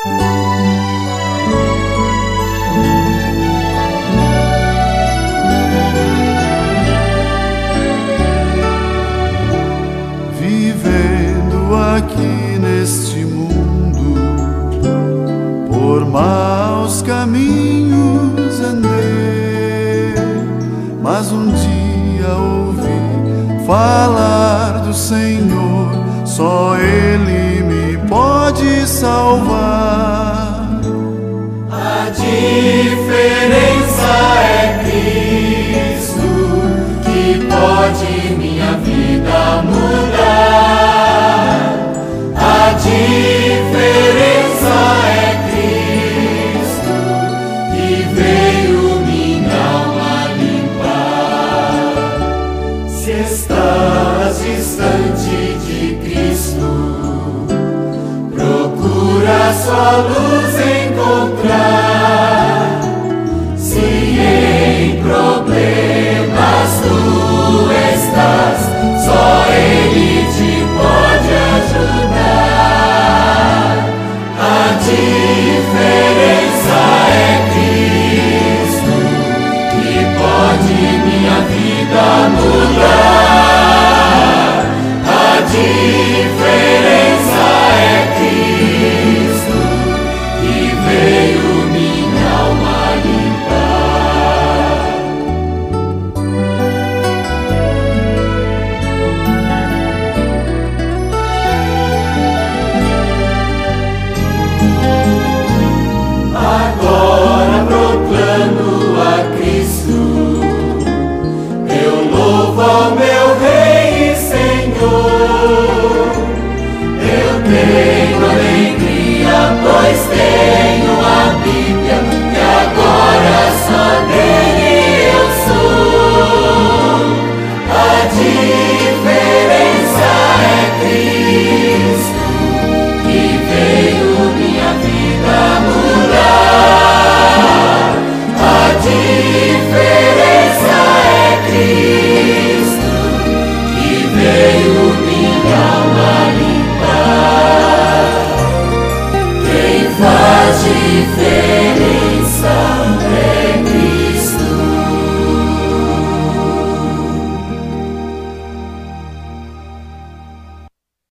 Vivendo aqui neste mundo, por maus caminhos andei, mas um dia ouvi falar do Senhor, só Ele me pode salvar. A diferença é Cristo, que pode minha vida mudar. A diferença é Cristo, que veio minha alma limpar. Se estás distante de Cristo, procura sua luz encontrar. Se em problemas tu estás, só Ele te pode ajudar. A diferença é Cristo, que pode minha vida mudar. A diferença é Cristo, que veio minha alma limpar. Agora proclamo a Cristo, eu louvo ao meu Rei e Senhor. Eu tenho alegria, pois tenho a vida